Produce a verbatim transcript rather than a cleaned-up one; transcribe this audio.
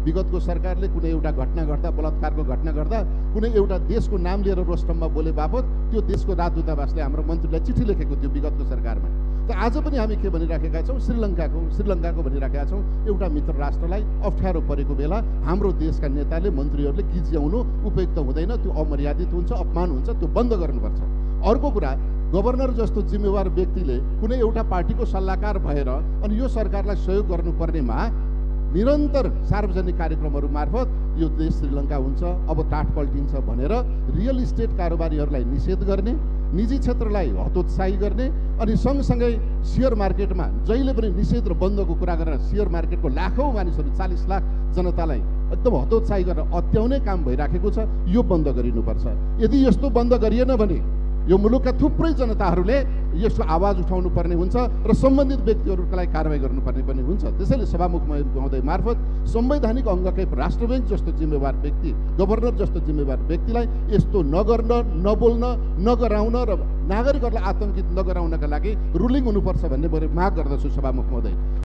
विगतको सरकारले कुनै एउटा घटना गर्दा, बलात्कारको घटना गर्दा कुनै एउटा देशको नाम लिएर रोस्टममा बोले बापत त्यो देशको राजदूतावासले हाम्रो मन्त्रीलाई चिठी लेखेको थियो विगतको सरकारमा। त आज पनि हामी के भनिराखेका छौँ, श्रीलङ्काको श्रीलङ्काको भनिराखेका छौँ, एउटा मित्र राष्ट्रलाई अप्ठ्यारो परेको बेला हाम्रो देशका नेताले, मन्त्रीहरूले गिज्याउनु उपयुक्त हुँदैन, त्यो अमर्यादित हुन्छ, अपमान हुन्छ, त्यो बन्द गर्नुपर्छ। अर्को कुरा, गभर्नर जस्तो जिम्मेवार व्यक्तिले कुनै एउटा पार्टीको सल्लाहकार भएर अनि यो सरकारलाई सहयोग गर्नुपर्नेमा निरन्तर सार्वजनिक कार्यक्रमहरू मार्फत यो देश श्रीलङ्का हुन्छ, अब टाट पल्टिन्छ भनेर रियल इस्टेट कारोबारीहरूलाई निषेध गर्ने, निजी क्षेत्रलाई हतोत्साही गर्ने अनि सँगसँगै सेयर मार्केटमा जहिले पनि निषेध र बन्दको कुरा गरेर सेयर मार्केटको लाखौँ मानिसहरू, चालिस लाख जनतालाई एकदम हतोत्साही गरेर अत्याउने काम भइराखेको छ। यो बन्द गरिनुपर्छ। यदि यस्तो बन्द गरिएन भने यो मुलुकका थुप्रै जनताहरूले यसको आवाज उठाउनु पर्ने हुन्छ र सम्बन्धित व्यक्तिहरूलाई कारवाही गर्नुपर्ने पनि हुन्छ। त्यसैले सभामुख महोदय मार्फत संवैधानिक अङ्गकै राष्ट्र ब्याङ्क जस्तो जिम्मेवार व्यक्ति, गभर्नर जस्तो जिम्मेवार व्यक्तिलाई यस्तो नगर्न, नबोल्न, नगराउन र नागरिकहरूलाई आतंकित नगराउनका लागि रुलिङ हुनुपर्छ भन्ने मैले माग गर्दछु सभामुख महोदय।